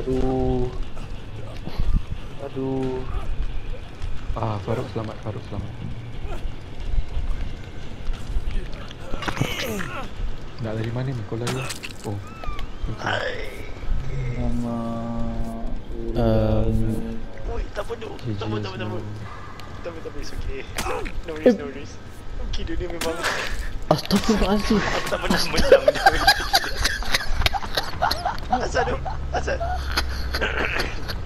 Aduh. Aduh. Faruk selamat, Faruk selamat. Nak dari mana ni? Kau lari? Oh. Nama. Oi, tak apa tu. Tak apa. Tak apa, it's okay. No worries. Okay, dunia memang Astagfirullahaladzim. aku tak pernah menang. Asal tu?